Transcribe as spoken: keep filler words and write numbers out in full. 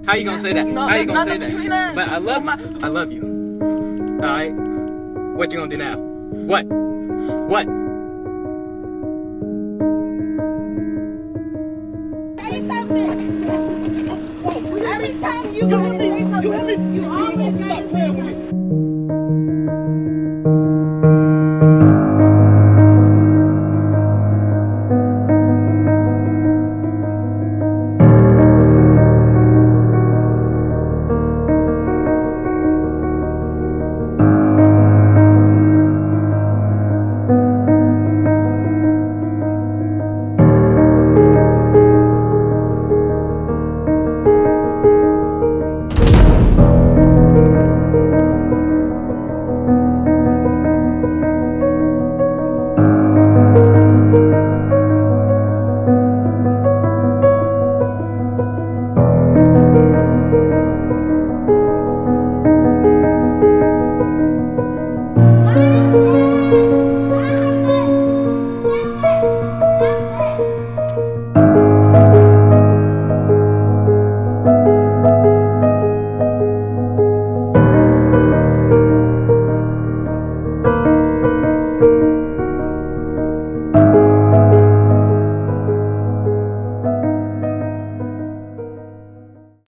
How you gonna say that? You know, How you gonna say between that? us. But I love you. I love you. Alright? What you gonna do now? What? What? Say something. Every time you hit me, you hit me, you always